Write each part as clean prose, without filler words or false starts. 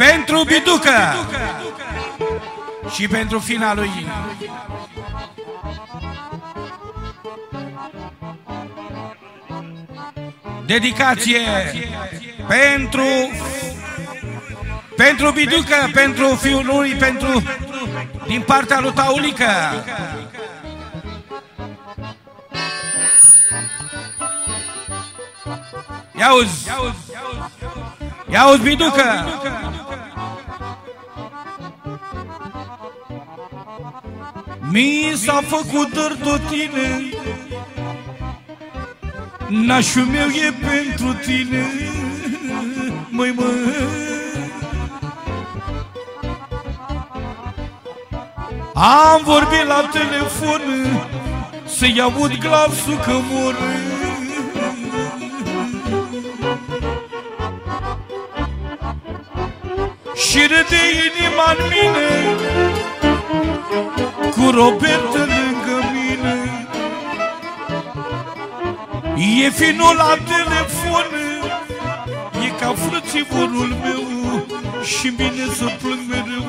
Pentru Biducă și pentru fina lui. Dedicație pentru Biducă, pentru fiul lui, pentru din partea lui Taulică. Ia-uzi, ia-uzi Biducă. Mi s-a făcut dor de tine, nașul meu e pentru tine, măi, Am vorbit la telefon să-i aud glasul că mor. Și râde inima-n mine cu Roberta lângă mine. E finul la telefon, e ca frățivorul meu și bine să plâng mereu.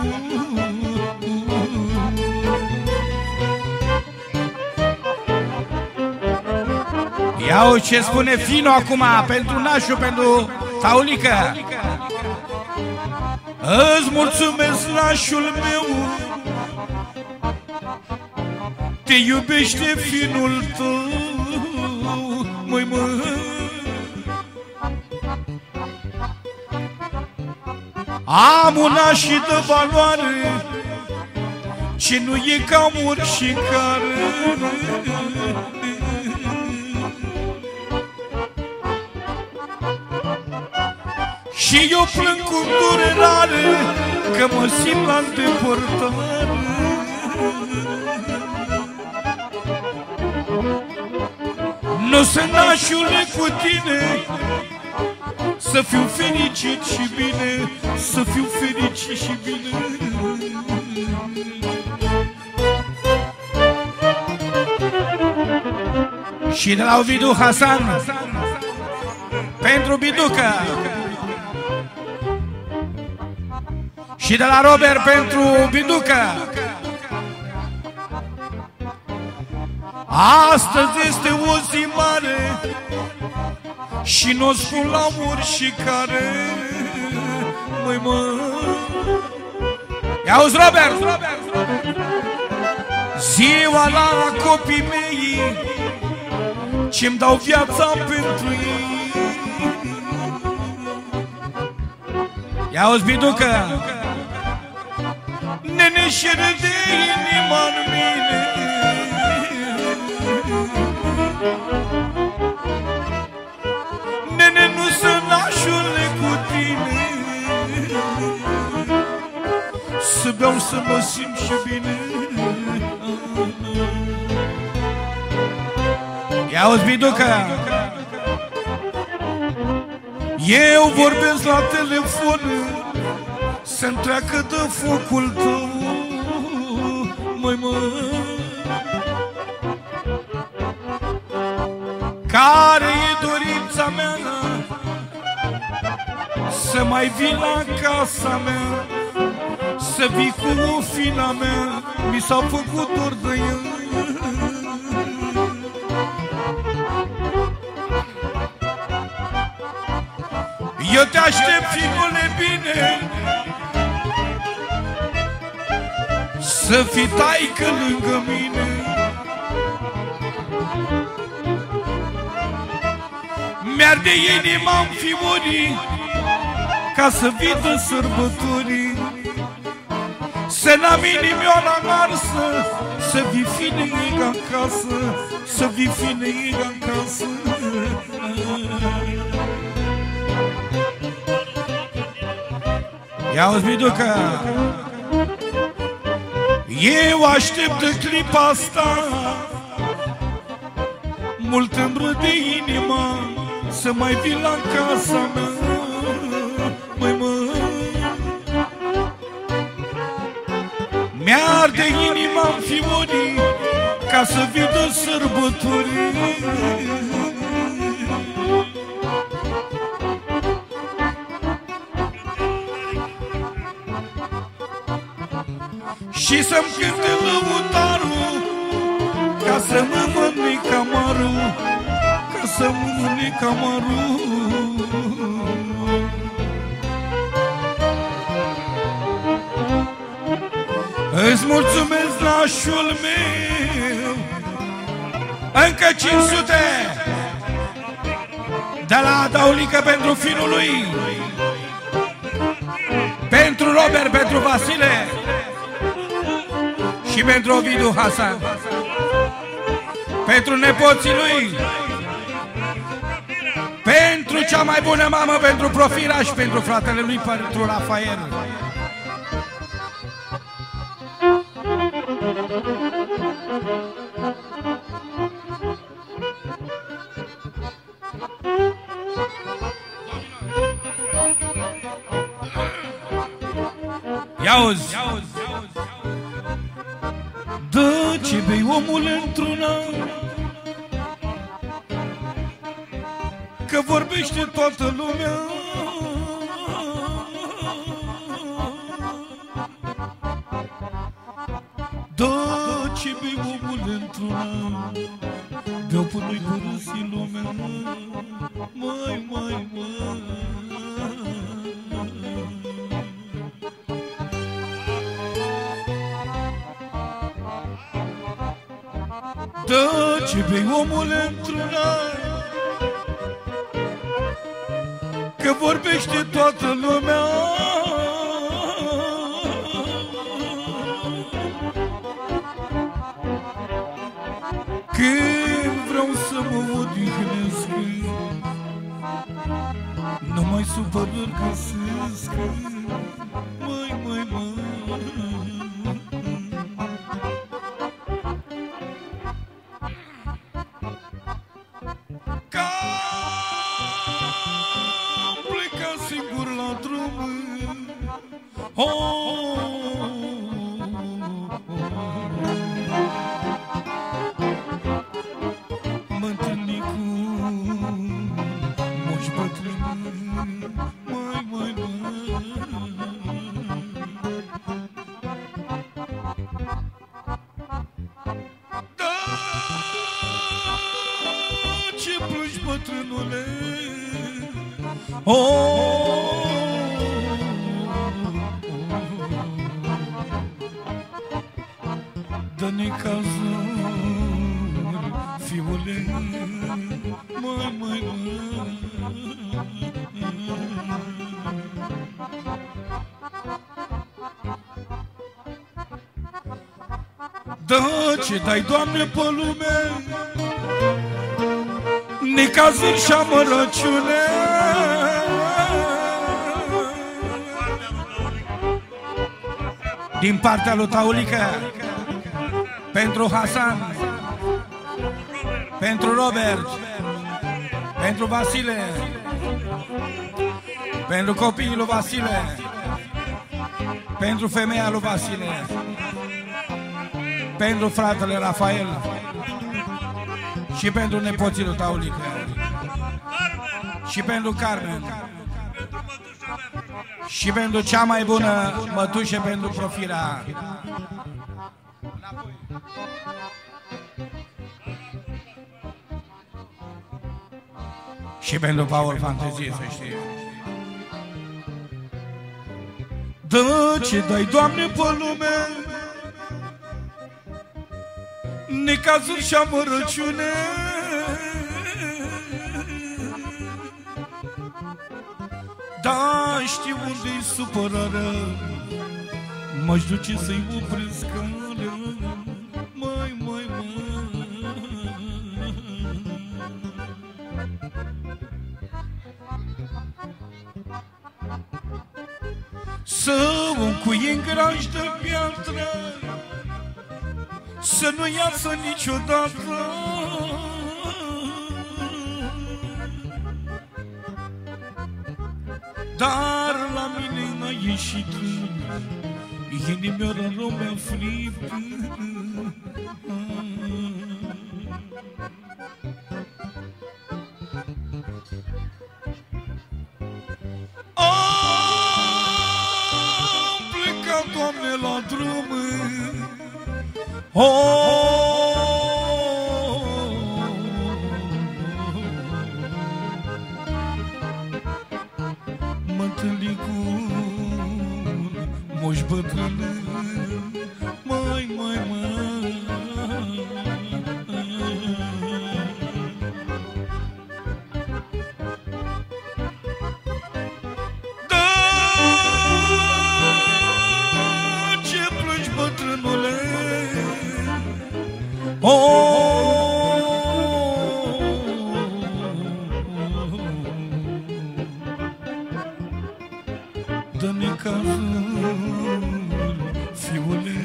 Iau ce spune Fino acum pentru nașul, pentru Taulică. Îți mulțumesc, nașul meu, te iubește finul tău, măi, Am un naș și de valoare ce nu e ca oricare. Și eu plâng cu durerare că mă simt la îndepărtare. Nu sunt, nașule, cu tine, să fiu fericit și bine, să fiu fericit și bine. Și de la Ovidiu Hasan pentru Biducă. Și de la Robert pentru Biducă. Astăzi este o zi mare și n-o spun la oricare, măi, Ia-uzi, Robert! Ziua la copii mei ce-mi dau viața pentru ei. Ia-uzi, Biducă! Nene, și râde inima-n mine, nene, nu sunt, nașule, cu tine, să beau, să mă simt și bine. Ia-uzi, Biducă! Eu vorbesc la telefon să-mi treacă de focul tău, măi, Care e dorința mea? Să mai vii la casa mea, să vii cu o fina mea, mi s-a făcut dor de ea. Eu te aștept, fiule, bine, să fii taică lângă mine. Mi-arde inima-n fimorii ca să vii de sărbătorii, să n-am inimioara narsă, să vii fine acasă, să vii fine acasă. Ia-uzi, Biducă! Eu aștept clipa asta, mult îmi râde inima să mai vii la casa mea, măi, Mi-arde inima-n fimorii ca să vii de sărbătorii. și să-mi cânte lăutarul, ca să mă mănânc amarul, ca să mă mănânc amarul. Îți mulțumesc, nașul meu, încă 500 de la Daulică pentru finul lui, pentru Robert, pentru Vasile și pentru Ovidiu Hasan, pentru nepoții lui, pentru cea mai bună mamă, pentru Profira și pentru fratele lui, pentru Rafael. Ia-uzi! Dă ce bei omul într-una, că vorbește toată lumea. Dă ce bei omul într-una, beau până-i părăsi lumea. Mai dă ce bei omul într-una, că vorbește toată lumea. Când vreau să mă odihnesc, nu mai supărări găsesc. Mai singur la drum. Mă întâlni cu moși bătrâni. Mai da, ce plângi, bătrânule? Dă-ne cazuri, fiule, mai dă ce dai, Doamne, pe lume, necazuri și amărăciune. Din partea lui Taulică, pentru Hasan, pentru Robert, pentru Vasile, pentru copiii lui Vasile, pentru femeia lui Vasile, pentru fratele Rafael și pentru nepoții lui Taulică și pentru Carmen și pentru cea mai bună mătușă, pentru Profira. Și pentru Paul Fantezie, să știi. Dă ce dai, Doamne, pe lume, necazuri și amărăciune. Da, știu unde-i supărarea, m-aș duce să-i opresc calea. Mai să o încuie în graj de piatră, să nu iasă niciodată. Dar la mine n-a ieșit, inimioara rău mi-a fript. Am plecat, Doamne, la drum. Oh, mă întâlni cu moș bătrân. Mai dă-mi cazul, fiule,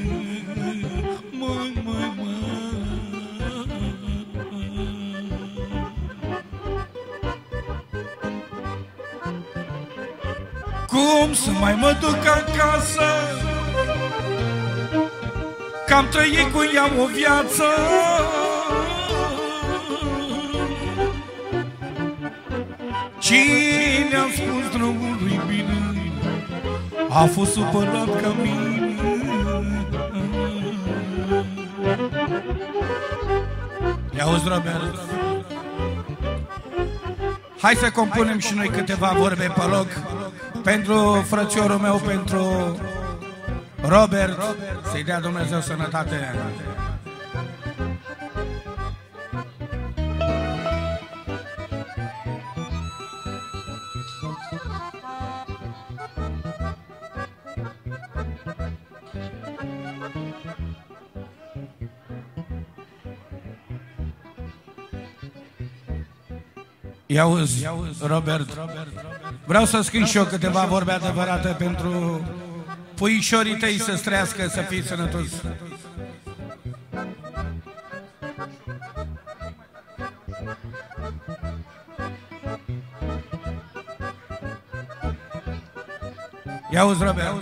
cum să mai mă duc acasă, că-am trăit cu ea o viață. Cine a spus drumului bine, a fost supărat ca mine. I-auzi, Robert? Hai să compunem și noi câteva vorbe pe loc pentru frățiorul meu, pentru Robert, să-i dea Dumnezeu sănătate. I-auzi, Robert, vreau să scriu și eu câteva vorbe adevărate pentru puișorii tăi, să trăiască, să fii sănătos. I-auzi, Robert?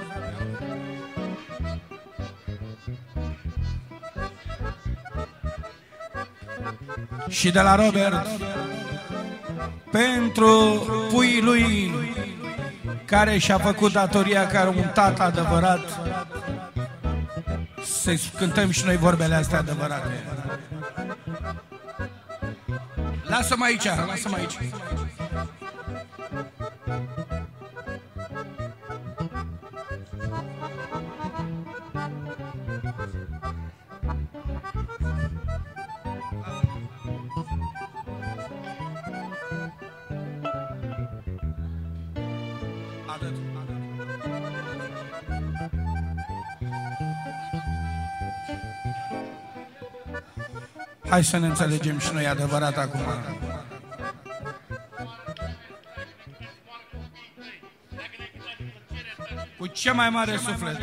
Și de la Robert pentru puii lui care și-a făcut datoria ca un tată adevărat, să cântăm și noi vorbele astea adevărate. Lasă-mă aici, lasă-mă aici. Hai să ne înțelegem și noi adevărat acum. Cu ce mai mare suflet.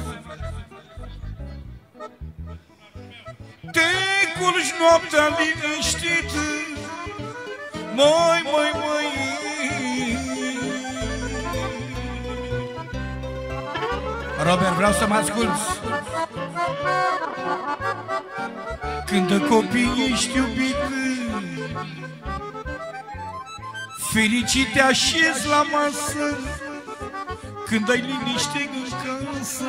Te culci noaptea liniștit, măi. Robert, vreau să mă asculți. Când de copii ești iubit, fericit te așezi la masă, când ai liniște în casă.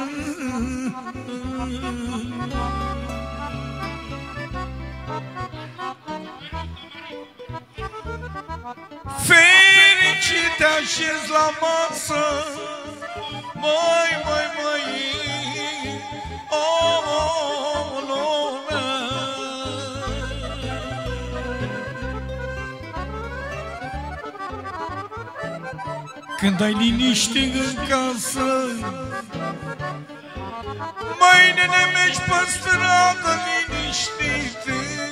Fericit te așezi la masă, măi, când ai liniște în casă, mai nene, mergi pe stradă liniștit.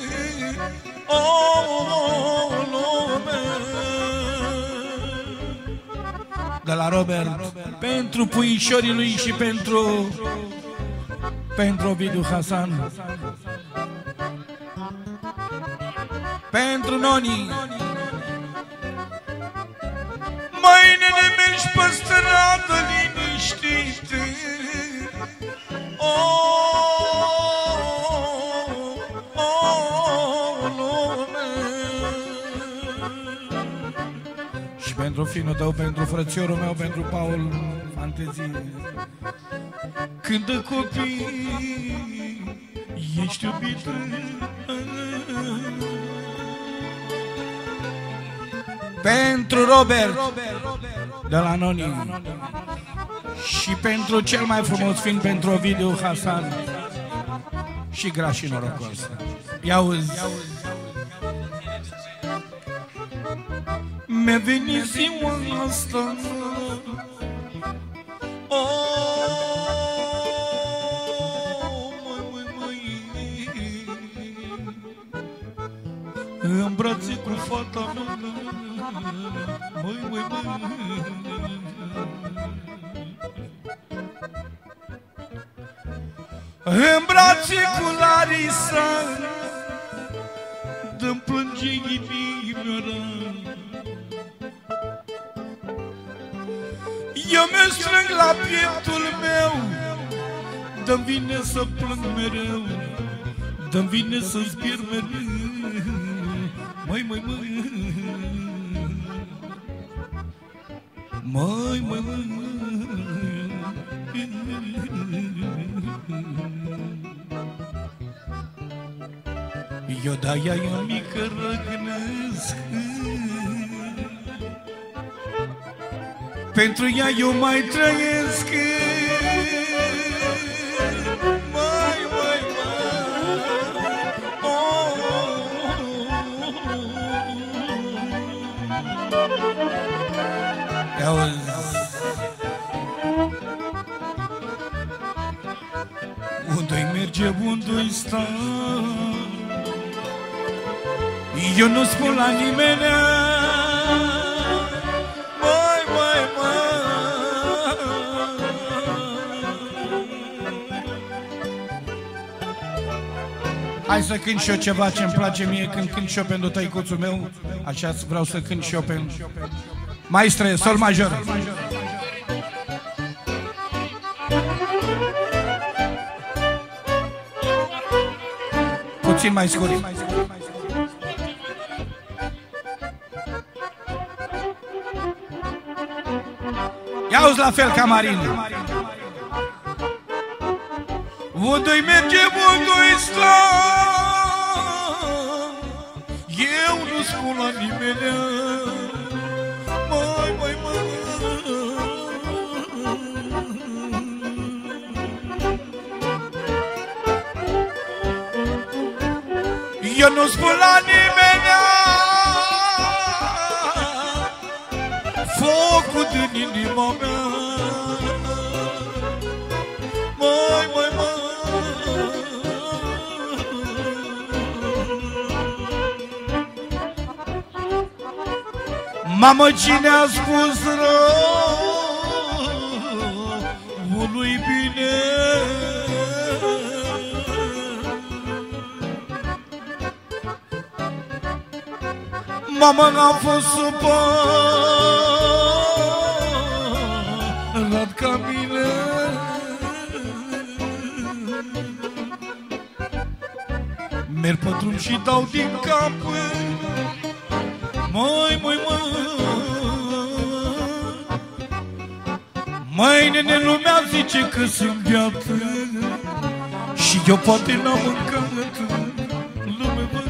De la Robert, pentru puișorii lui și pentru Ovidiu Hasan, pentru Noni. Mai nene, mergi pe stradă liniștit. Și pentru finul tău, pentru frățiorul meu, pentru Paul, fantezie. Când de copii ești iubit, pentru Robert de la Anonim și pentru cel mai frumos film, pentru Ovidiu Hasan și Grașii Norocos. Ia-uzi. Mi-a venit ziua asta, în brațe cu fata mea, în brațe cu Larisa, dă-mi plânge inimioara. Eu mă strâng la pieptul meu, dă-mi vine să plâng mereu, dă-mi vine să zbir mereu. Măi, măi, măi, măi, măi, măi. Eu de-aia eu mică răgnesc, pentru ea eu mai trăiesc. Măi, măi, măi. Unde-i merge, unde-i sta, eu nu spun la nimenea. Măi, măi, măi. Hai să cânt și eu ceva ce-mi place mie când cânt și eu pentru tăicuțul meu. Așa vreau să cânt și eu pentru maestre, sol major. Puțin mai scurt. Ia-uzi la fel ca Marin. Unde-i merge, unde-i sta, eu nu spun la nimeni. Măi, măi, măi. Eu nu spun la nimeni. Focul din inima mea. Măi, măi, măi. Mamă, cine a spus răului bine? Mamă, n-am fost supărat ca mine. Merg pe drum și dau din cap. Măi, măi, măi. Măi, nene, lumea zice că sunt beată și eu poate n-am mâncat. Lume, măi.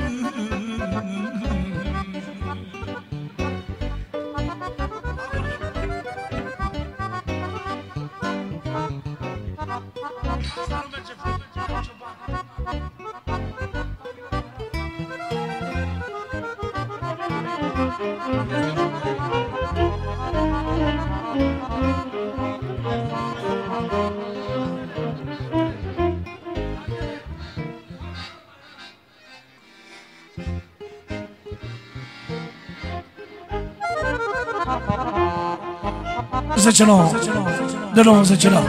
Zece nouă, de nou 10 nouă.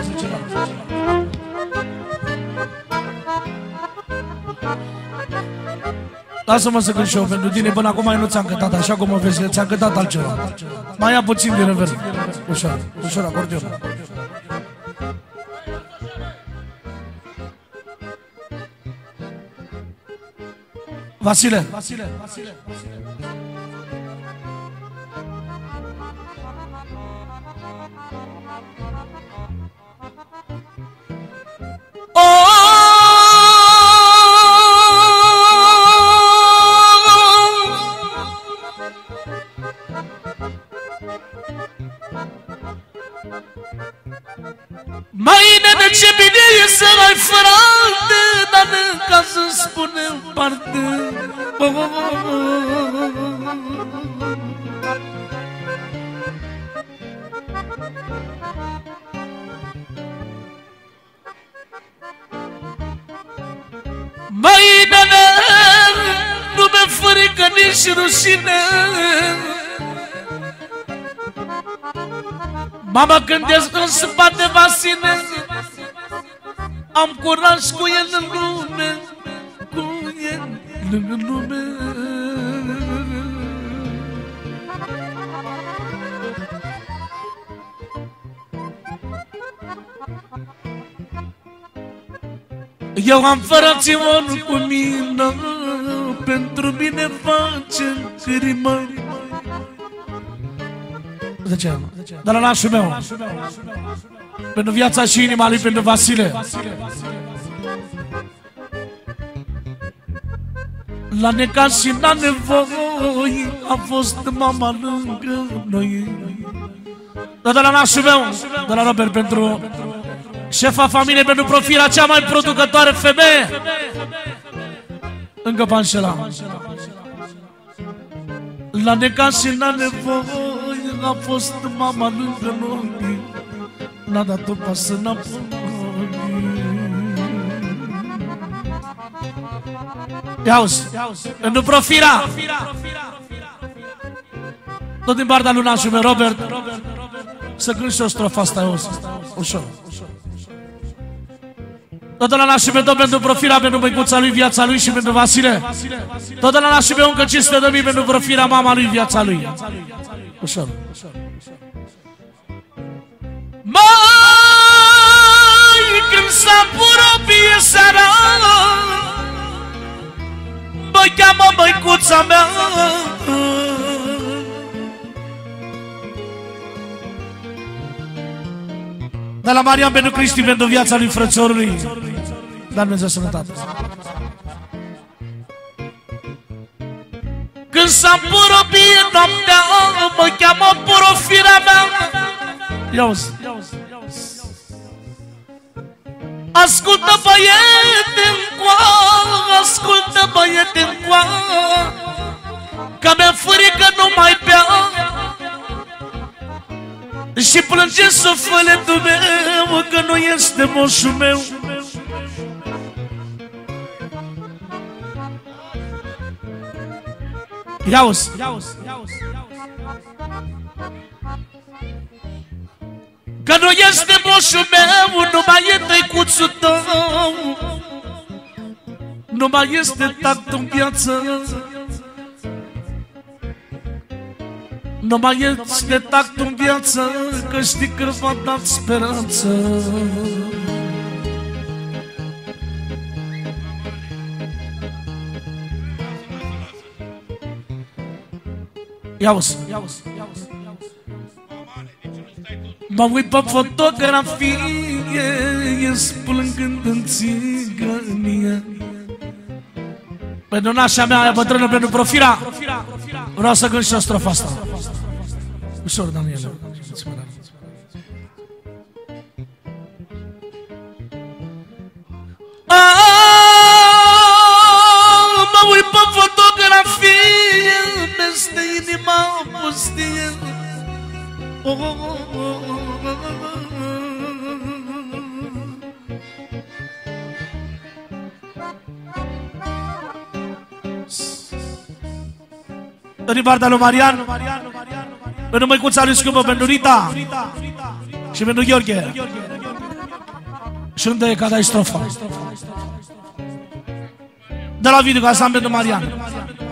Lasă-mă să cânt și eu pentru tine, până acum nu ți-am cântat așa cum o vezi, ți-am cântat altceva. Mai ia puțin din reverb, ușor, ușor, acordeon. Vasile, Vasile, Vasile. Mai nene, ce bine e să ai frate, dar ca să spunem parte. Mai nene, nu mi-e frică nici rușine. Mama, când ești în spate Vasile, am curaj cu el în lume, cu el lângă lume. Eu am frățior cu mine, pentru mine face crimă. De ce? Dar la nașul meu, pentru viața și inima lui, pentru Vasile. La necaz și la nevoi a fost mama lângă noi. Dar de la nașul meu, de la Robert, pentru șefa familiei, pentru Profila, cea mai producătoare femeie încă Panșela. La necaz și la nevoi a fost mama lângă noi, n-a dat-o pasă înapoi. Ia-uzi, pentru Profila, tot din partea lui nașul meu, Robert, să cânt și o strofă asta, auzi, ușor. Tot de la nașul meu, tot pentru Profila, pentru măicuța lui, viața lui și pentru Vasile. Tot de la nașul meu, încă 500.000 pentru Profila, mama lui, viața lui. Ușor. Mai când s-a apropie seara, mă cheamă măicuța mea. De la Marian pentru Cristi, pentru viața lui frățiorului. Dar Dumnezeu sănătate. Când s-a apropie noaptea, mă cheamă Profila mea. Ia-uzi. Ascultă, băiete-ncoa, ascultă, băiete-ncoa, că mi-e frică nu mai bea și plânge sufletul meu că nu este moșul meu. Ia-uzi. Că nu este moșul meu, nu mai e tăicuțul tău, nu mai este tactul în viață, nu mai este tactul în viață, că știi că v-a dat speranță. Ia-uzi. Mă uit pe fotografie, ies plângând în țigănie. Pentru nașa mea, aia bătrână, pentru Profila, vreau să cânt și o strofă asta. Ușor, Daniel. Mă uit pe fotografie, peste inima pustie. Din partea lui Marian, pentru măicuța lui scumpă, pentru Rita și pentru Gheorghe. Și unde e cadai strofa? De la video, ca să am pentru Marian.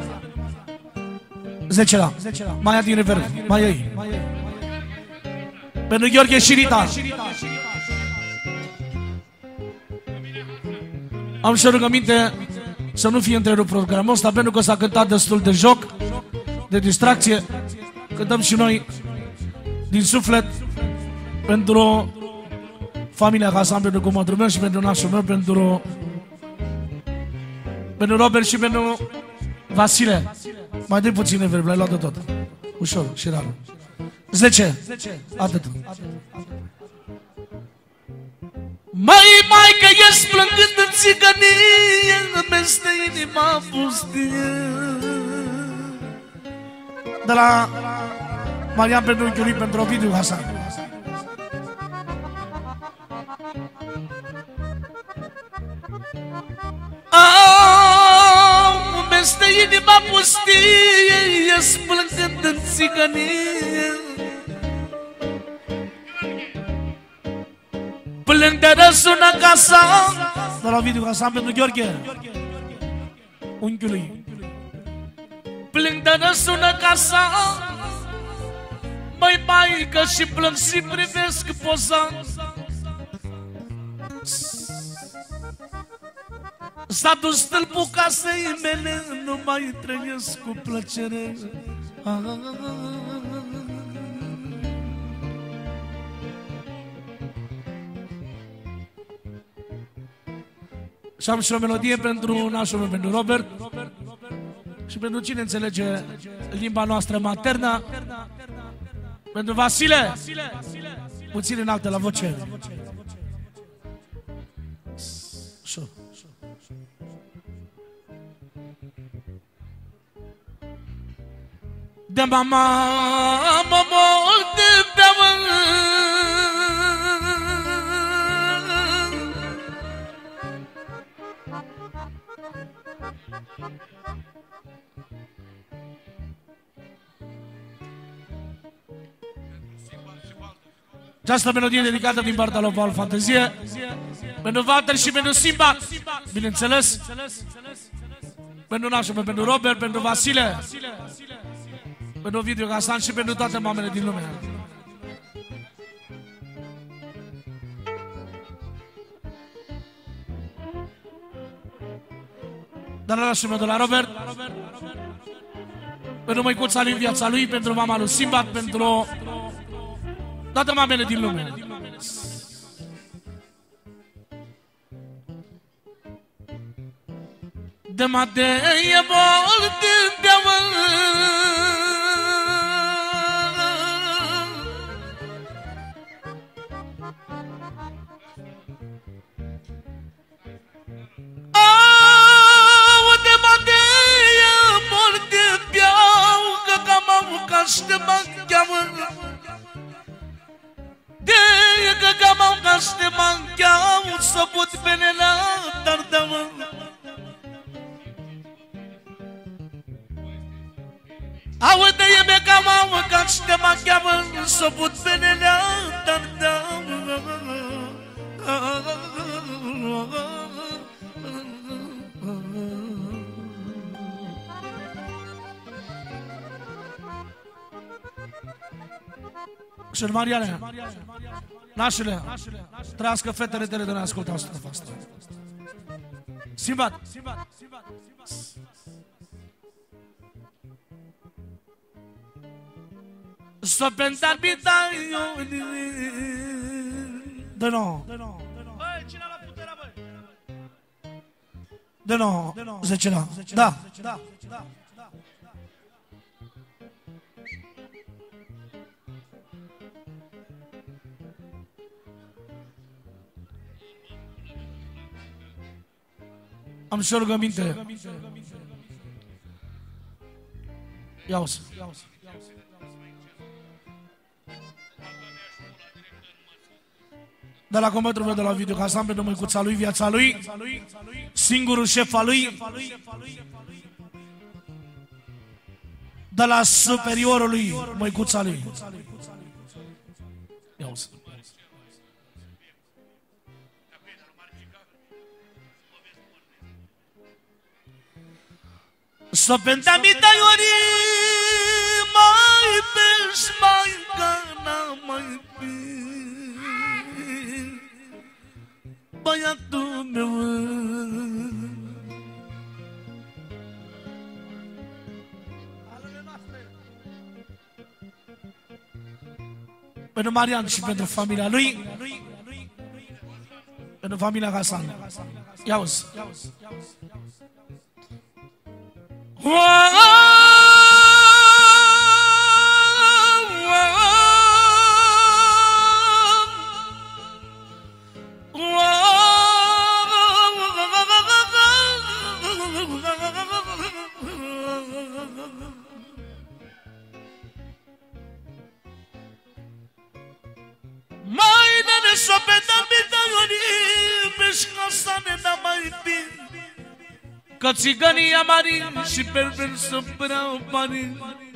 10 la. Mai ia din reverb, mai iei. Pentru Gheorghe și Rita. Am și o rugăminte să nu fie întrerupt programul ăsta, pentru că s-a cântat destul de joc, de distracție. Cântăm și noi din suflet pentru familia Hasan, pentru comandul meu și pentru nașul meu, pentru Robert și pentru Vasile. Mai dai puțin reverb, l-ai luat de tot. Ușor și rar. 10. Atât. mai că ești plângând în țigănie, peste inima pustie. De la Marian pentru unchiul lui, pentru Ovidiu Hasan. Peste inima pustie, ești plângând în țigănie. Plâng de răsună casa. De la Ovidiu Hasan pentru Gheorghe, unchiului. Plâng de răsună casa, măi maică, și plâng și privesc poza. S-a dus stâlpul casei mele, nu mai trăiesc cu plăcere. Și am și o melodie pentru nașul meu, pentru Robert. Și pentru cine înțelege limba noastră maternă, pentru Vasile, puțin înaltă la voce. De mama mă mor de beamă, această melodie dedicată din partea lui Val Fantezie, pentru Walter și pentru Simba, bineînțeles, pentru nașul meu, pentru Robert, pentru Vasile, pentru Ovidiu Hasan și pentru toate mamele din lume. Dar la nașul meu de la Robert, pentru măicuța lui, viața lui, pentru mama lui Simba, pentru toate mamele din lume. De mate e mult de beamă, de mate e mult de beau, că cam am caș de mă cheamă. De că cam am caș de mă cheamă, să pot bine la tardamă. Aude e me cam am caș de mă cheamă, să pot bine la tardamă. Și Mariane, nașule, trăiască fetele tale de neascultat strofa asta. Simbat! S-o pentarbita eu. De nou. Băi, cine la puterea, băi? De nou, 10-la. Da. Am și o rugăminte. Ia-o-să. De la cometrul meu de la Ovidiu Hasan, pentru măicuța lui, viața lui, singurul șef al lui, de la superiorul lui, măicuța lui. Ia-o-să. S-o pentamita iori, mai peș, mai gana, mai pe băiatul meu. Pentru Marian și pentru familia lui, pentru familia Hasan. Ia-uzi. Că țiganii amari și perverso prea mari.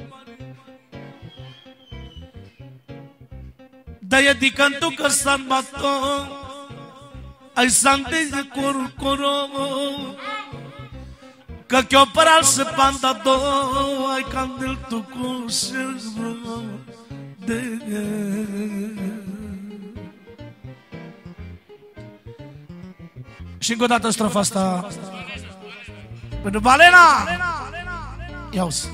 Da-i adică-ntu că s-an bato ai sante de coro că che-o păral se pantado ai candel tu cu servo de și încă o dată strofa asta pentru Balena. Ia-uzi.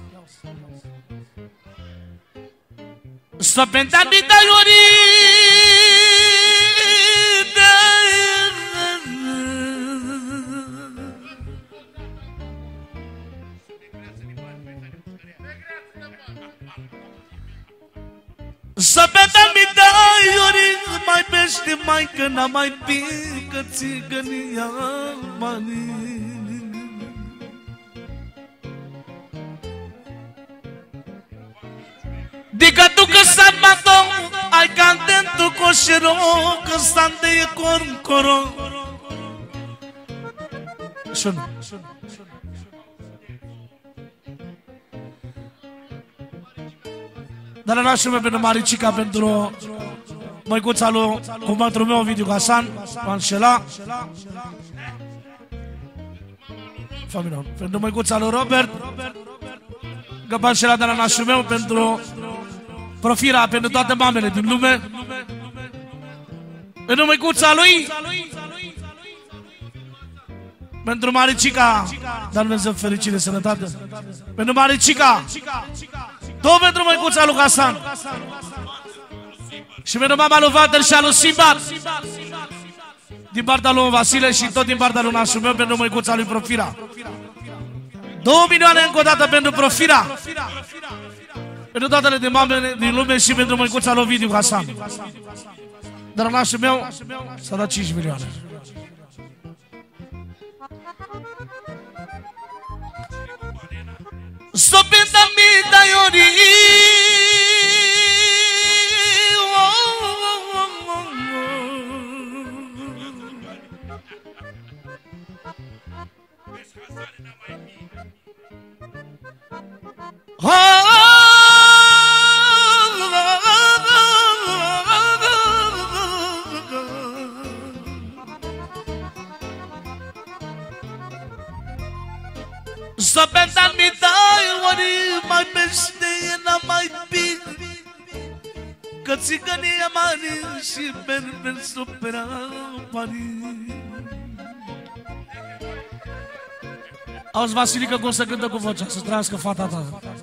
Sto pentando da iorida Sto pentando da iorida mai pește mai că n-a mai pică țigănia mani. Dica tu că s-a bato, ai canten tu coșero, că s-a de coro. Sună. Dar la nașul meu pentru Maricica, pentru măicuța lui cumătru meu, Ovidiu Hasan, Manșela. Familia, pentru măicuța lui Robert, Găpanșela de la nașul meu, pentru Profira, pentru toate mamele din lume, pentru măicuța lui, pentru Maricica, dar Dumnezeu fericire, sănătate, pentru Maricica, tot pentru măicuța lui Hasan și pentru mama lui Vater și a lui Simbat, din partea lui Vasile și tot din partea lui nașul meu, pentru măicuța lui Profira. 2 milioane încă o dată pentru Profira, pentru toate de mamele din lume și pentru măicuța lui Ovidiu Hasan. Dar nașul meu s-a dat 5 milioane. Sopenda-mi da iori Sopenda-mi da iori mai peste n-a mai bine că țigănia mare și perverso prea mari. Auzi, Vasilică, cum se cântă cu vocea, să trăiască fata ta.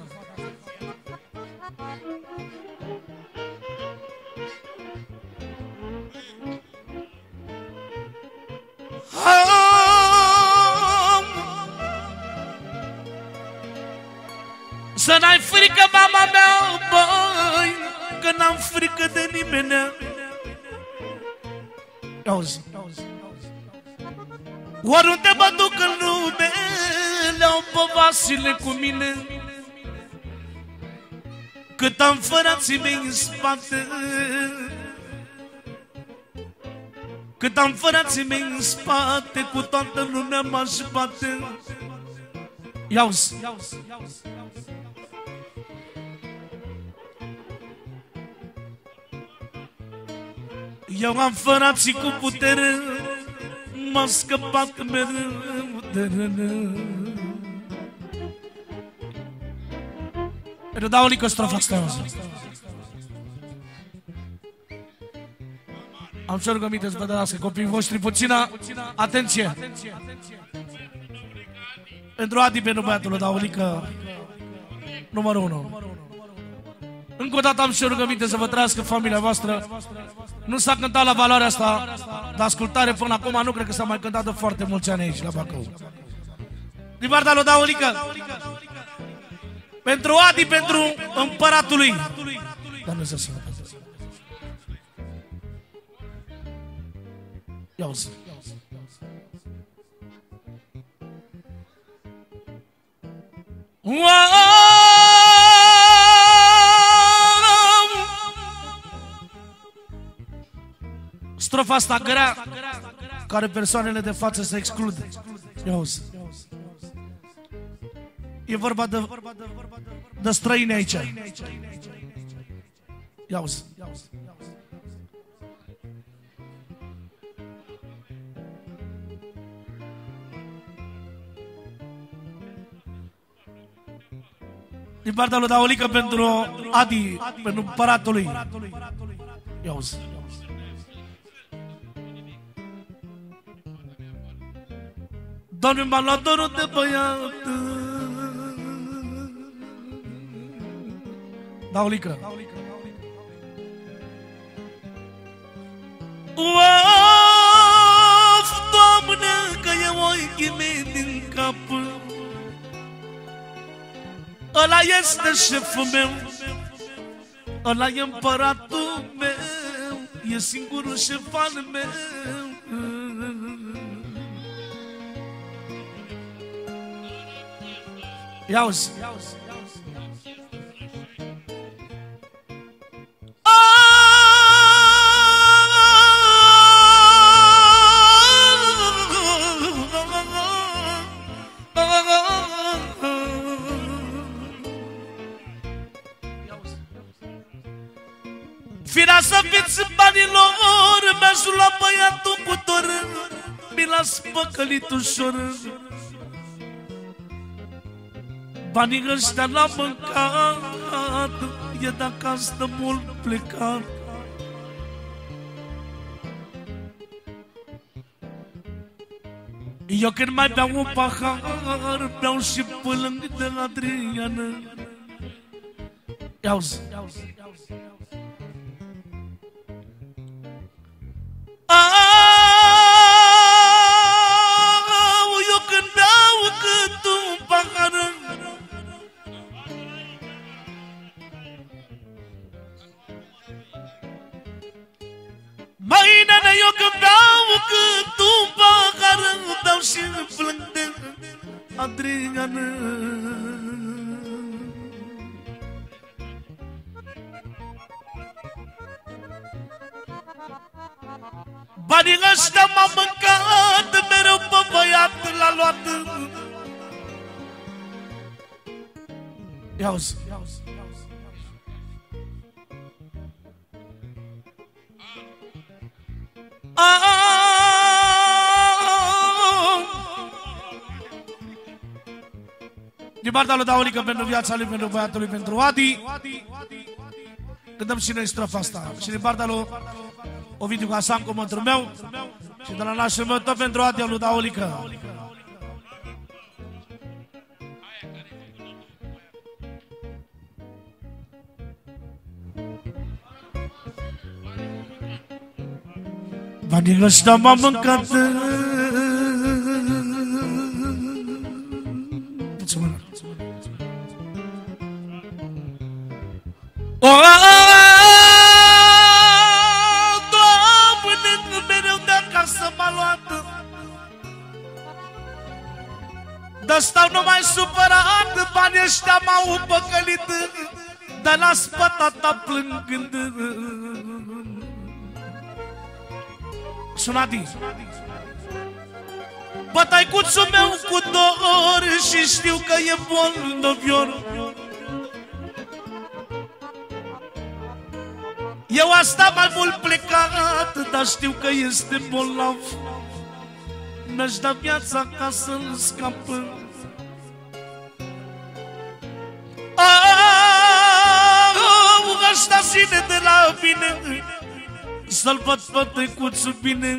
Să n-ai frică, mama mea, băi, că n-am frică de nimeni. Auzi. Oriunde mă duc în lume, le-au pe Vasile cu mine. Cât am frații mei în spate, cât am frații mei în spate, cu toată lumea m-aș bate. Ia-uzi. Eu am frații cu putere, m-am scăpat mereu de rău. Îi dau o lică strofa asta. Am și rugăminte să vă dădească copiii voștri puțină atenție. Pentru Adi, pentru băiatul, îi dau o lică numărul 1. Încă o dată am și rugăminte să vă trăiască familia voastră. Nu s-a cântat la valoarea asta de ascultare până acum, nu cred că s-a mai cântat de foarte mulți ani aici la Bacău. Din partea lui Daulică, pentru Adi, pentru împăratul lui. Doamne să sănătate. Ia-uzi. Strofa asta grea, care persoanele de față se exclude. Ia-uzi. E vorba de străini aici. Ia-uzi. Din partea lui Daolică pentru Adi, pentru împăratul lui. Ia-uzi. Doamne, m-a luat dorul de băiat. Daolică. Of, Doamne, că e ochii mei din cap. Ăla este șeful meu, ăla e împăratul meu, e singurul șef al meu. Ia-uzi. Firea să fiți banilor, mi-aș lua băiatul cu dor, mi l-ați păcălit ușor. Banii ăștia l-am mâncat, e dacă asta mult plecat. Eu când mai beau un pahar, beau și plâng de Adriană. Ia-uzi. Eu când beau cât un pahar, mai nene, eu când beau cât un pahar, beau și plâng de Adriană. Banii ăștia m-am mâncat, mereu pe băiat l-a luat. Ia-uzi. Din partea lui Daolică pentru viața lui, pentru băiatul lui, pentru Adi, cântăm și noi strofa asta. Și din partea lui Ovidiu Hasan, comandul meu, și de la nașul meu tot pentru Adi lui Daolică. Banii ăștia m-am mâncat. Dar stau numai supărat, banii ăștia m-au păcălit, dar las pe tata plângând. Sunadi. Bătaicuțul meu cu dor și știu că e bolnavior. Eu asta mai mult plecat, dar știu că este bolnav. Mi-aș da viața ca să-l scapă. Ăștia zile de la bine, să-l văd pe tăicuțul bine,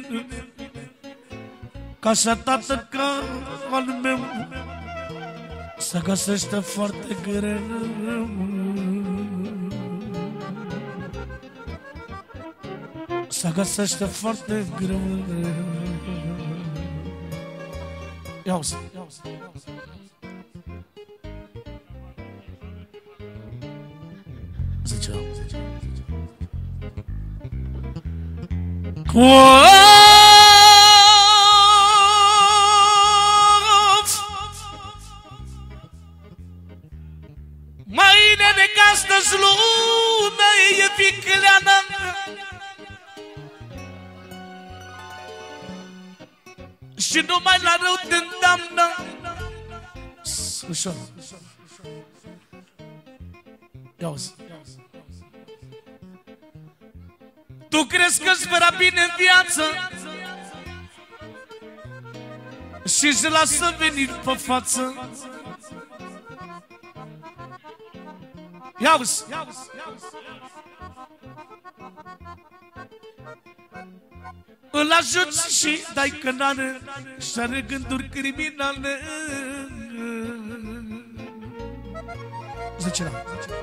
ca așa tată ca al meu se găsește foarte greu. Se găsește foarte greu. Ia-uzi. Zice. Mai nene, că astăzi lumea e vicleană, și numai la rău te îndeamnă să ușor. Ia-uzi. Tu crezi că-ți veră bine în viață și-ți lasă venit pe față. Ia-uzi. Îl ajuți și dai cănare și are gânduri criminale. Zicea.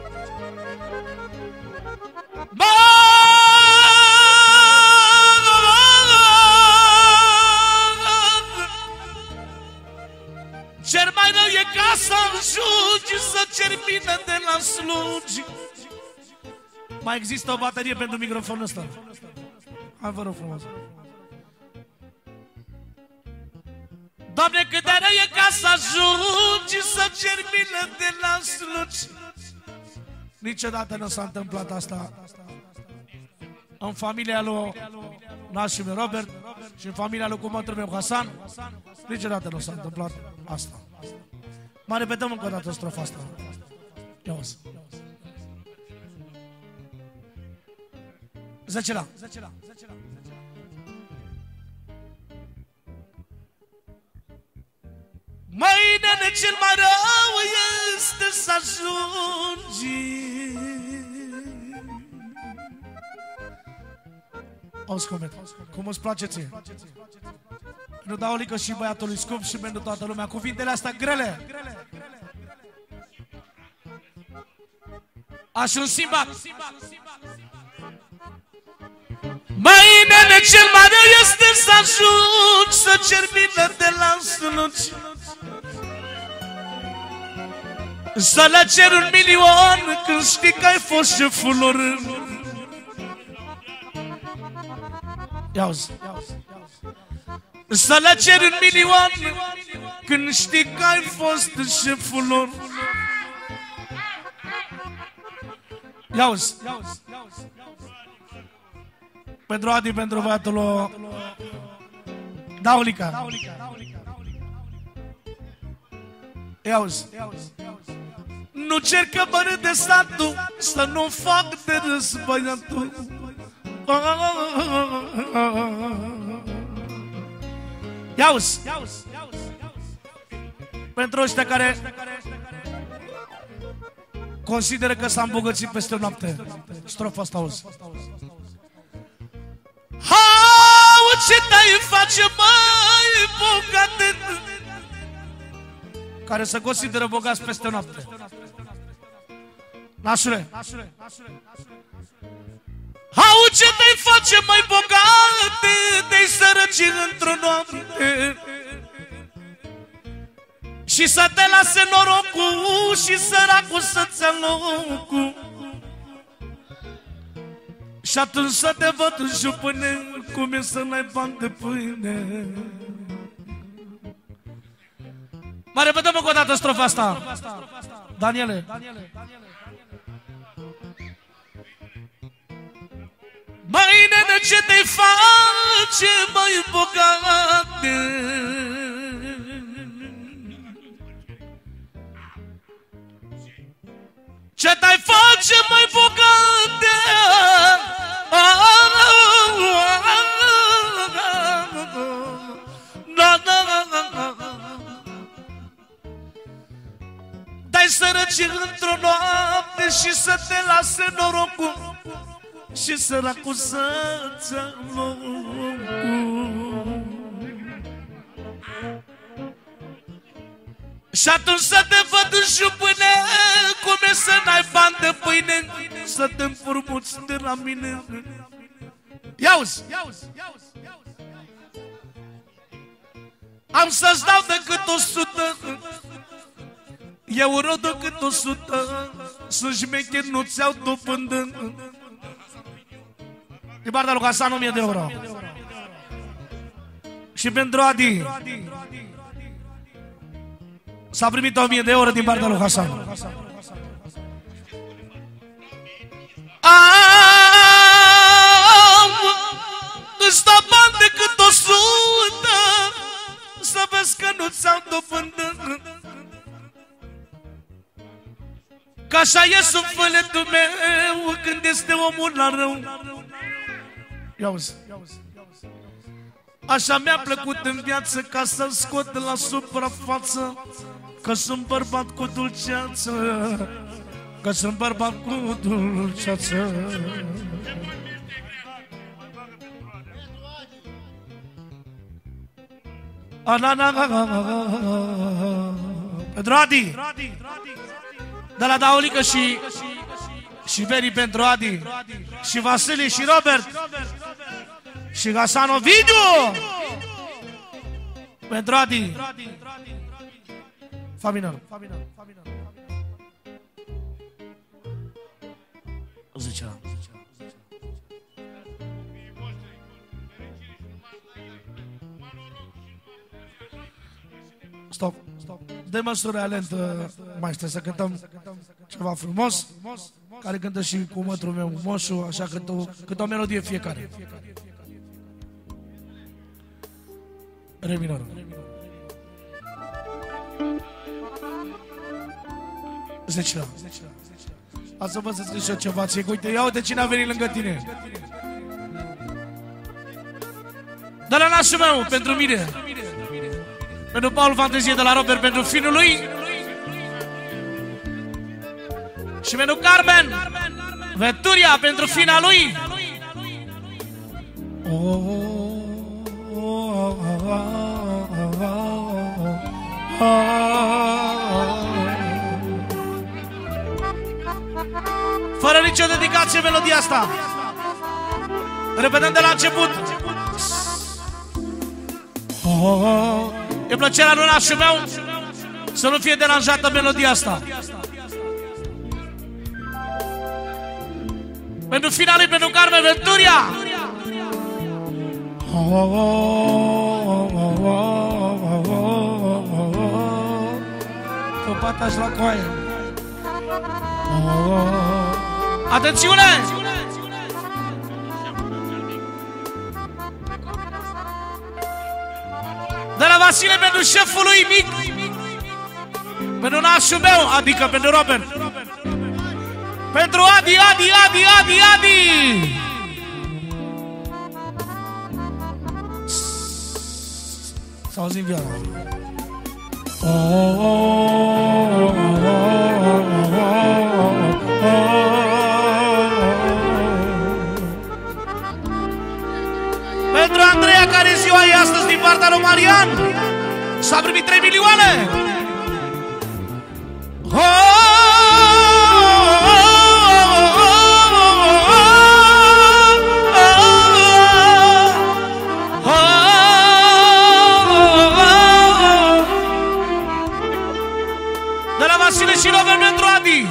Cer mai rău e ca să ajungi să cer bine de la slugi. Mai există o baterie pentru microfonul ăsta? Hai, vă rog frumos. Doamne, cât de rău e ca să ajungi să cer bine de la slugi. Niciodată nu s-a întâmplat asta în familia lui nașul meu Robert și în familia lui cumătul meu Hasan. Niciodată nu s-a întâmplat asta. Mai repetăm încă o dată strofa asta. Ia-o-zi. Zecela. Măi, nene, cel mai rău este să ajungi. Auzi cum îți place ție? Nu dau lică și băiatului scump și pentru toată lumea cuvintele astea grele. Așa un Simba. Măi, nene, cel mai rău este să ajungi să cer bine de la slugi. Să le cer 1.000.000 când știi că ai fost șeful lor. Ia-uzi. Să le cer 1.000.000 când știi că ai fost șeful lor. Ia-uzi. Pentru Adi, pentru băiatul lui Daulica. Ia-uzi. Nu cer că mă râde satul, să nu fac de râs băiatul. Ia-uzi. Pentru ăștia care consideră că s-a îmbogățit peste noapte, strofa asta auzi. Hau, ce te-ai face, măi, bogate, care se consideră bogați peste noapte. Nașule, hau, ce te-ai face, măi, bogate, te-ai sărăci într-o noapte și să te lase norocul și săracul să-ți ia locul. Și atunci să te văd în jupâne, cum e să n-ai bani de pâine. Mai repetăm încă o dată strofa asta. Daniele. Măi, nene, ce te-ai face, măi, bogate? Ce te-ai face, măi, bogate? Dai sărăci într-o noapte și să te lase norocul și săracul să-ți ia locul. Și atunci să te văd în jupâne, cum e să n-ai bani de pâine, să te împurmuți de la mine. Ia-uzi! Am să-ți dau decât 100 euro, decât 100, sunt șmecher, nu-ți iau dobândă. Din partea lui Hasan 1000 de euro. Și pentru Adi s-a primit 1000 de euro din partea lui Hasan. Îți dau bani decât 100, să vezi că nu ți-au dobândă. Că așa e sufletul meu când este omul la rău. Ia uzi. Așa mi-a plăcut în viață ca să-l scot la suprafață, că sunt bărbat cu dulceață, că sunt bărbat cu dulceață. Pentru Adi, de la Daolică și Beri pentru Adi, și Vasile și Robert, și Gasan Ovidiu pentru Adi. Fa minor. Zicea. Stop. De măsură lentă, maestre, să cântăm ceva frumos, care cântă și cu mătrul meu, Moșu, așa câtă o melodie fiecare. Re minor. Zecea. Azi să vă să zic și eu ceva, ție, uite, ia uite cine a venit lângă tine. De la nașul meu, pentru mine. Pentru Paul Fantezie de la Robert, pentru finul lui. Și pentru Carmen Veturia, pentru fina lui. Fără nicio dedicație melodia asta. Repetăm de la început. E plăcerea lui nașul meu să nu fie deranjată melodia asta. Pentru finalii, pentru Carmen Venturia. Făpataș la coaie. Atențiune! De la Vasile pentru șeful lui mic, pentru nașul meu, adică pentru Robert, pentru Adi. Să auzim vioara. Pentru Andreea, care ziua e astăzi din partea lui Marian, s-a primit 3 milioane. De la Vasile și Robert pentru Adi.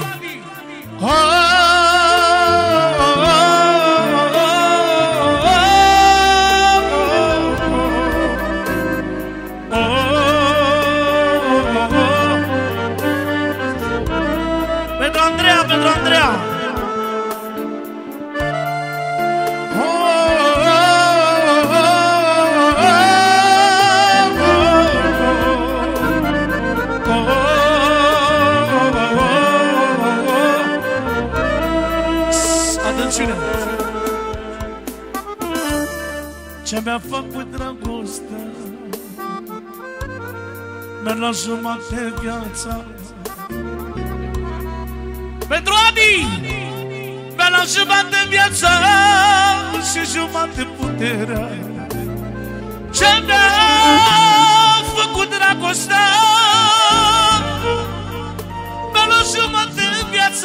Pentru Andreea. Atențiune! Ce mi-a făcut dragostea, mi-a luat jumătate viața. Pentru Adi, mi-a luat jumătate viața și jumătate puterea. Ce mi-a făcut dragostea, mi-a luat jumătate viața.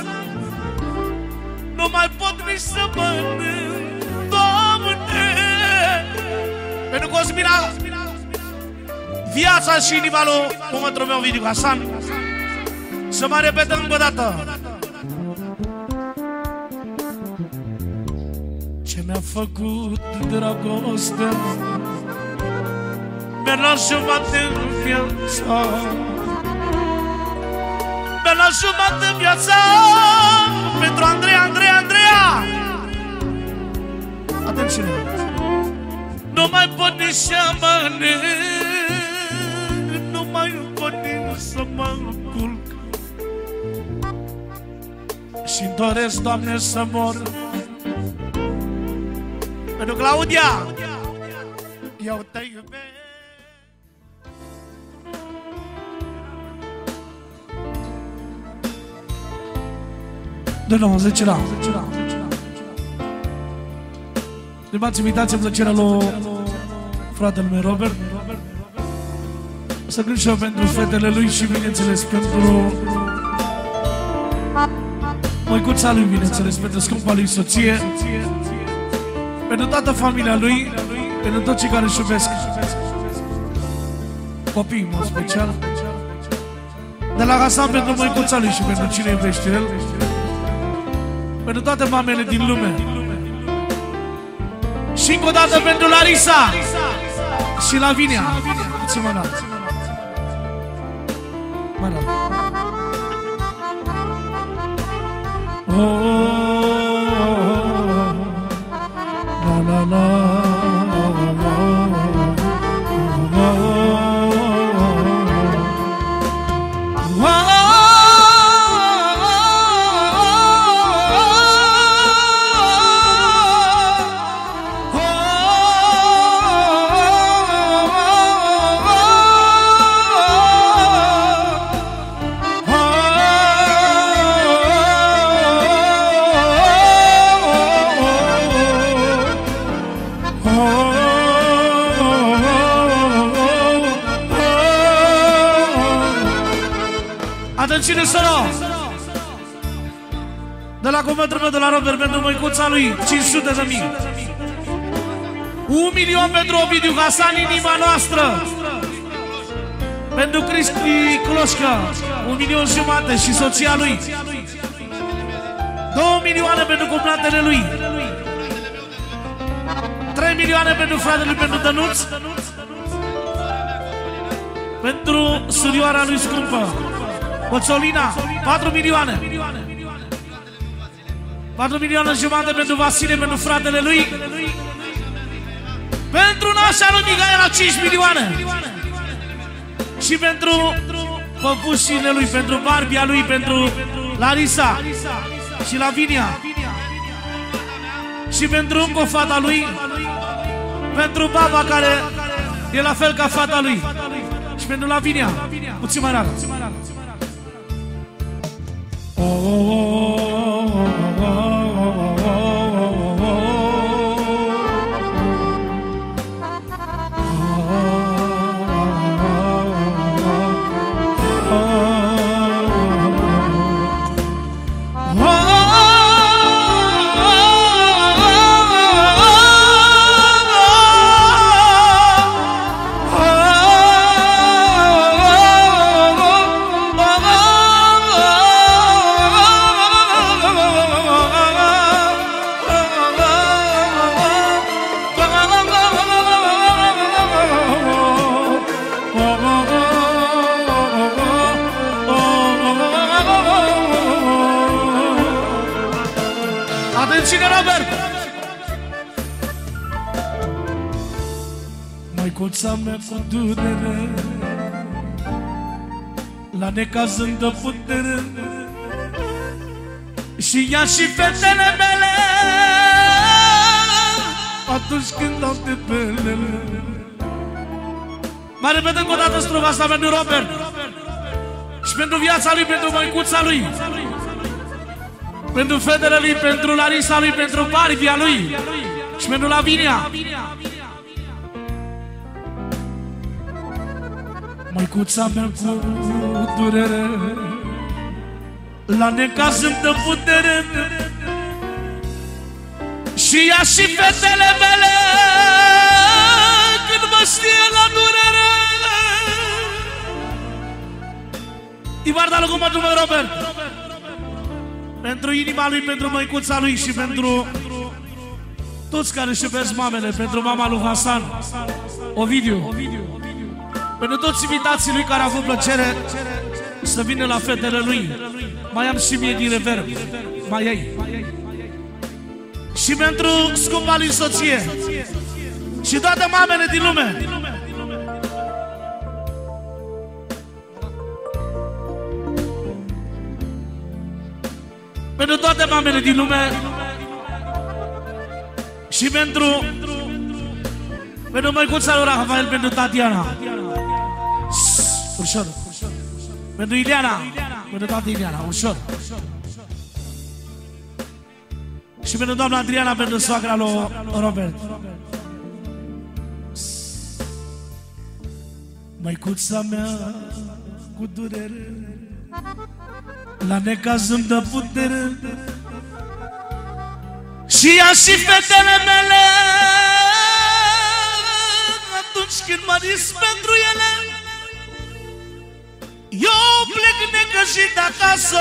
Nu mai pot nici să mănânc, Doamne. Pentru Cosmina, viața și inima lui cumătrul meu Ovidiu Gasan. Să mai repetăm încă o dată. Ce mi-a făcut dragostea, mi-a luat jumătate în viața, mi-a luat jumătate în viața. Pentru Andreea. Atenție! Nu mai pot nici să mănânc, nu mai pot nici să mă culc. și-mi doresc, Doamne, să mor. Pentru Claudia, eu te iubesc. De nou, 10 la. Stimați invitați, plăcerea lui fratele meu Robert. Să cânt și eu pentru fetele lui și, bineînțeles, pentru măicuța lui, bineînțeles, pentru scumpa lui soție, pentru toată familia lui, pentru toți cei care își iubesc copiii, în mod special. De la Hasan pentru măicuța lui și pentru cine iubește el, pentru toate mamele din lume. Și încă o dată pentru Larisa și Lavinia. Ți-mă înalt. Mă înalt. La la la. Atențiune, soro! De la cuvântul meu de la Robert pentru măicuța lui 500.000. 1 milion pentru Ovidiu Hasan, inima noastră. Pentru Cristi Cloșcă 1,5 milion și soția lui. 2 milioane pentru cuplatele lui. 3 milioane pentru fratele lui, pentru Dănuț. Pentru surioara lui scumpă Oțolina, 4 milioane. 4 milioane jumate pentru Vasile, pentru fratele lui. Pentru nașa lui Mihaela, 5 milioane. Și pentru păpușile lui, pentru Barbia lui, pentru Larisa și Lavinia. Și pentru încă o fata lui, pentru baba care e la fel ca fata lui. Și pentru Lavinia, puțin mai rar. Atențiune, Robert! Măicuța mea cu durere, la necaz îmi dă putere, și ea și fetele mele atunci când dau de pelele. Mai repede încă o dată strofa asta pentru Robert și pentru viața lui, pentru măicuța lui, pentru fetele lui, pentru Larisa lui, pentru Barbia lui și pentru Lavinia. Măicuța mea cu durere, la necaz îmi dă putere, și ea și fetele mele când mă știe la durere. Ivarda locul pentru mă, Robert, pentru inima lui, pentru măicuța lui și pentru toți care își iubesc mamele, pentru mama lui Hasan, Ovidiu, pentru toți invitații lui care au avut plăcere să vină la fetele lui. Mai am și mie din reverb, mai ai. Și pentru scumpa lui soție și toate mamele din lume. pentru toate mamele din lume și pentru măicuța lui Rafael, pentru Tatiana. Ușor. Pentru Ileana, pentru toată Ileana, ușor. Și pentru doamna Adriana, pentru soacra lui Robert. Măicuța mea cu durere, la necaz îmi dă putere, și ea și fetele mele, atunci când mă risc pentru ele, eu plec necăjit acasă,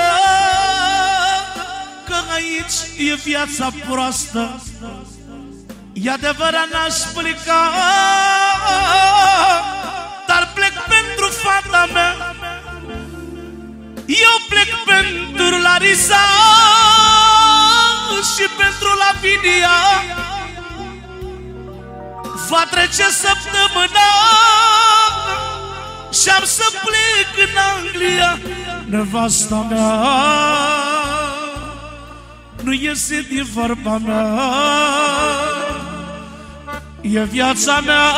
că aici e viața proastă. E adevărat, n-aș pleca, dar plec pentru fata mea. Eu plec pentru Larisa și pentru Lavinia. Va trece săptămâna și am să plec în Anglia. Nevasta mea nu iese din vorba mea, e viața mea.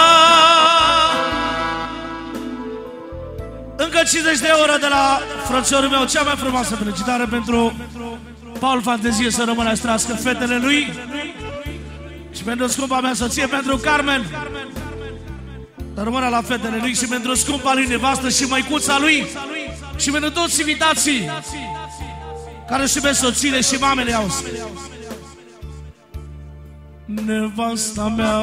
Încă 50 de euro de la frățiorul meu, cea mai frumoasă felicitare pentru Paul Fantezie, să rămână a strească fetele lui, și pentru scumpa mea soție, pentru Carmen, să rămână la fetele lui, și pentru scumpa lui nevastă și măicuța lui, și pentru toți invitații care își iubesc soțiile și mamele auzi. Nevasta mea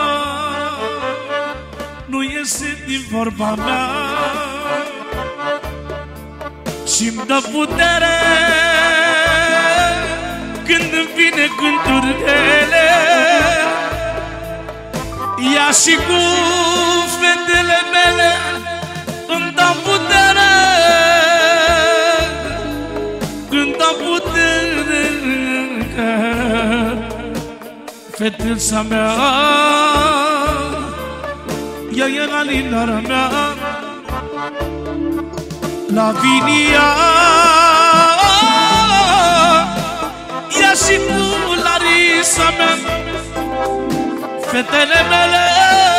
nu iese din vorba mea și-mi dă putere când îmi vine gândurile. Ea și cu fetele mele îmi dă putere când dă putere. Fetița mea, ea e alinarea mea, Lavinia, ea și cu Larisa mea, fetele mele,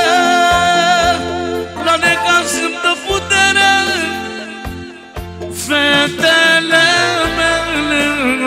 la necaz îmi dă putere, fetele mele.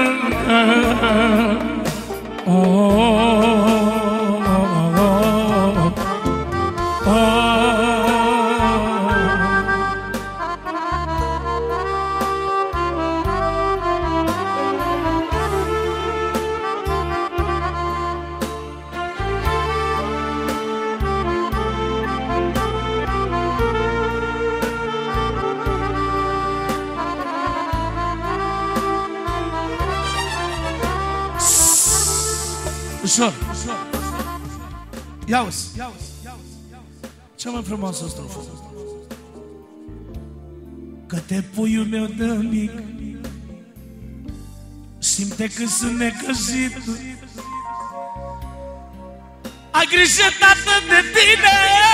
Ușor. Ia-uzi. Cea mai frumoasă strofă. Că-te puiul meu de mic simte că sunt necăjit. Ai grijă, tată, de tine,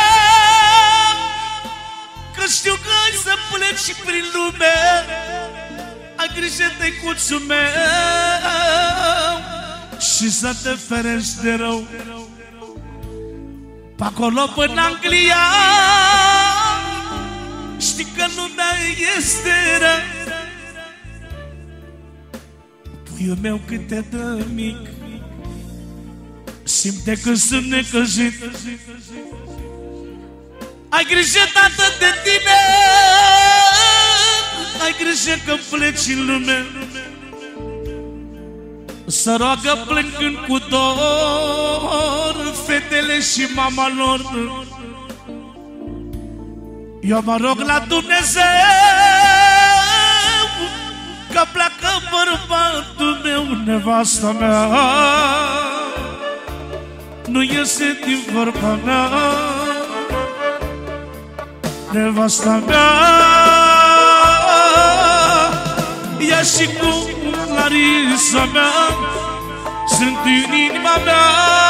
că știu că ai să pleci prin lume. Ai grijă de cuțul meu și să te ferești de rău. Pe acolo până Anglia știi că lumea este rea. Puiul meu cât te dă mic simte că sunt necăjit. Ai grijă, tată, de tine, ai grijă că pleci în lume. Să roagă plângând cu dor fetele și mama lor. Eu mă rog la Dumnezeu că pleacă bărbatul meu. Nevasta mea nu iese din vorba mea. Nevasta mea, ea și cu Larisa mea sunt în inima mea.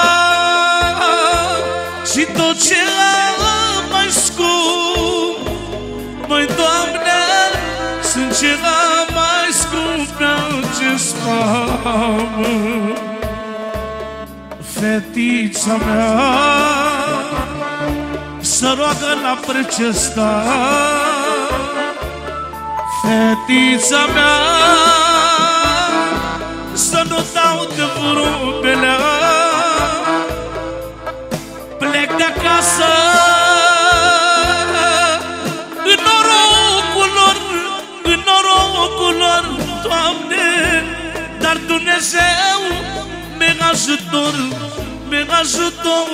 Și tot ce am mai scump, măi, Doamne, sunt ce am mai scump, ce spământ. Fetița mea să roagă la precesta. Fetița mea să nu dau de vorbelea. Plec de acasă în norocul lor, în norocul lor, Doamne, dar Dumnezeu mi-e ajutor, mi-e ajutor.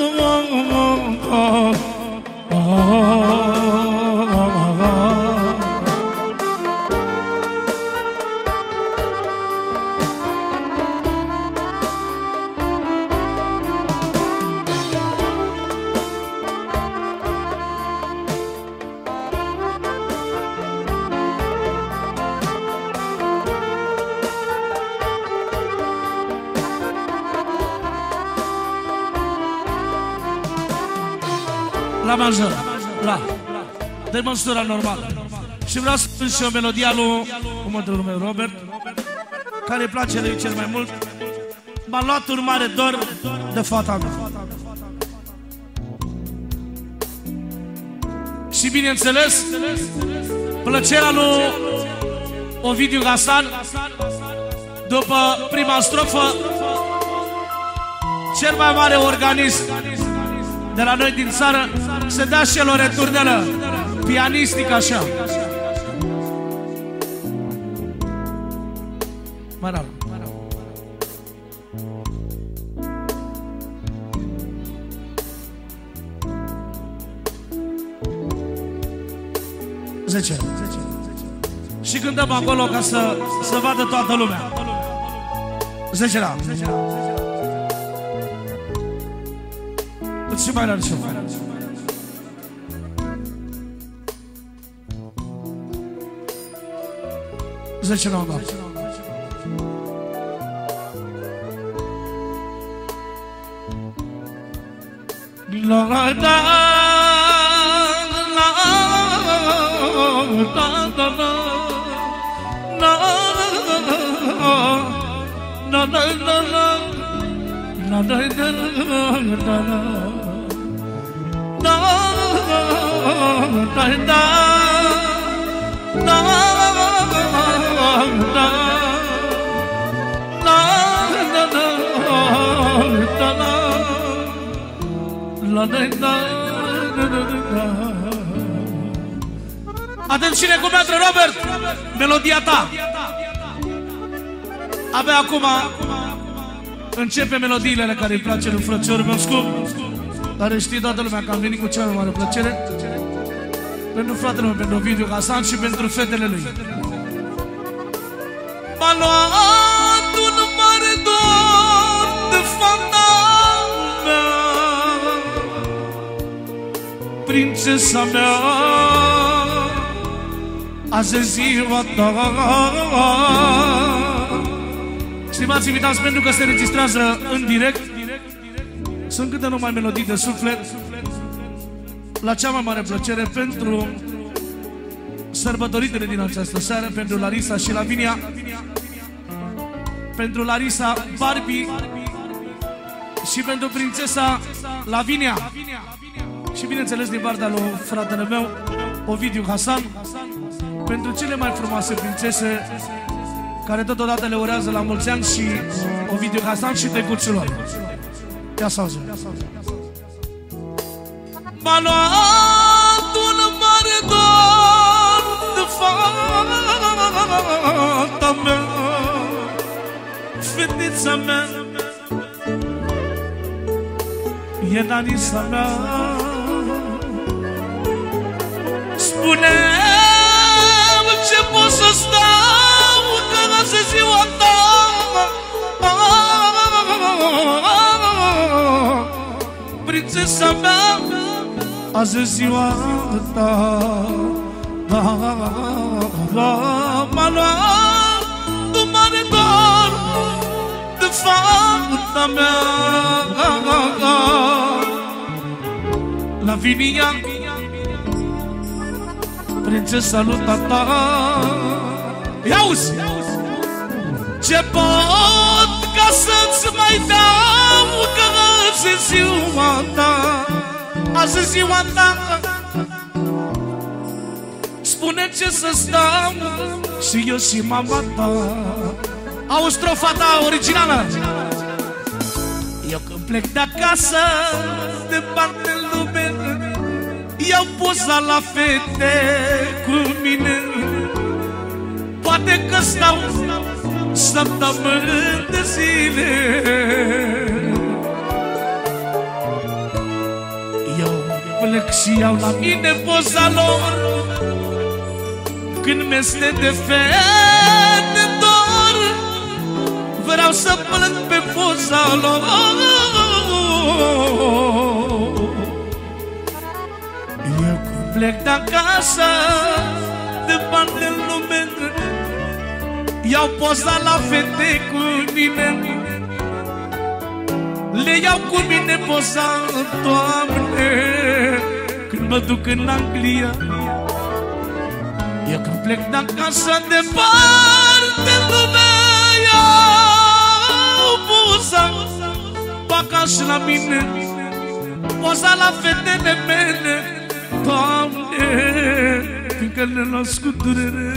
La major, la de măsura normală. Și vreau să spun și o melodie a lui următorul meu, Robert, care îi place lui cel mai mult. M-a luat un mare dor de fata mea. Și bineînțeles, plăcerea lui Ovidiu Gasan. După prima strofă, cel mai mare organism de la noi din țară se dea și el o returnelă pianistică așa. Mai rar. 10. Și cântăm acolo ca să vadă toată lumea. 10 la. Și mai rar și mai rar. Zece la una. La la da la da da da la la la la la la la la. Atent cine cu metră, Robert, melodia ta. Abia acum începe melodiile care îi place lui frățiorul meu scump, care știe toată lumea că am venit cu cea mai mare plăcere pentru fratele meu, pentru Ovidiu Gasan și pentru fetele lui. M-a luat un mare dor de fata mea, prințesa mea, azi e ziua ta. Stimați invitați, pentru că se registrează în direct, sunt câte numai melodii de suflet, la cea mai mare plăcere pentru sărbătoritele din această seară, pentru Larisa și Lavinia, pentru Larisa Barbie și pentru prințesa Lavinia. Și bineînțeles din partea lui fratele meu, Ovidiu Gasan, pentru cele mai frumoase prințese care totodată le urează la mulți ani și Ovidiu Gasan și tecuților. Ia să auzim. M-a luat un mare dor de fata mea, fetița mea, e Larisa mea. Spune-mi ce pot să stau, că azi e ziua ta. Prințesa mea, azi e ziua ta. M-a luat un mare dor de fata mea, Lavinia, prințesa lui tata. Ia-uzi! ce pot ca să-ți mai dau, că azi e ziua ta, azi e ziua ta. Spune ce să stau și eu și mama ta. Au strofa ta originală. Eu când plec de acasă, departe în lume, iau poza la fete cu mine. Poate că stau săptămâni de zile. Eu plec și iau la mine poza lor. Când mi-este de fete dor, vreau să plâng pe poza lor. Eu când plec de acasă, departe în lume, iau poza la fete cu mine. Le iau cu mine poza, Doamne, când mă duc în Anglia. Eu când plec de acasă, departe în lume, iau poza, bag așa la mine, poza la fetele mele, Doamne, fiindcă le las cu durere.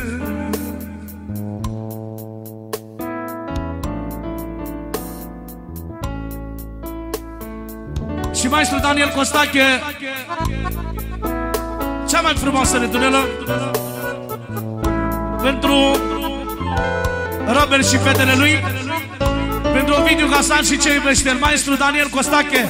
Și maestru Daniel Costache, cea mai frumoasă retunelă pentru Robert și fetele lui, pentru Ovidiu Hasan și ce iubește el, maestru Daniel Costache.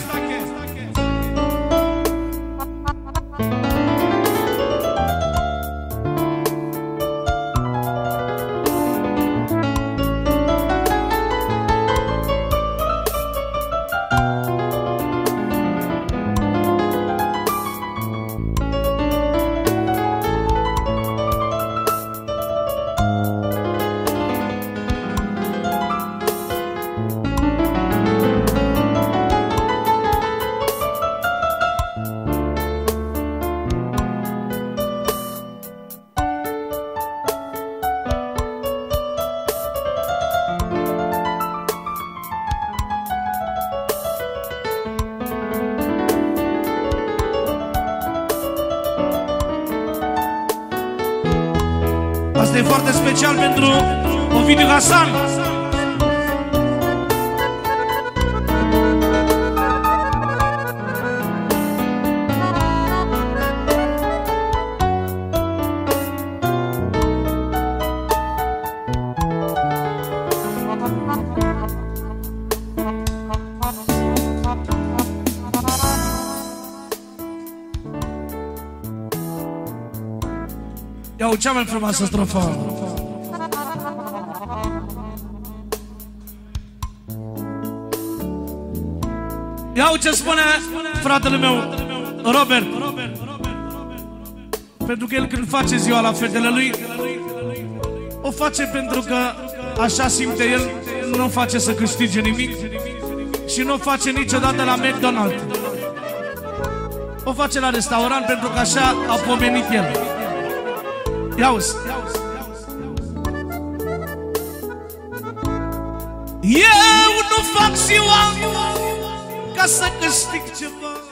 Asta e foarte special pentru Ovidiu Hasan. Iau cea mai frumoasă strofă. Iau ce spune fratele meu Robert, pentru că el când face ziua la fetele lui, o face pentru că așa simte el, nu o face să câștige nimic și nu o face niciodată la McDonald's. O face la restaurant pentru că așa a pomenit el. Ia-uzi. Eu nu fac ziua ca să câștig ceva.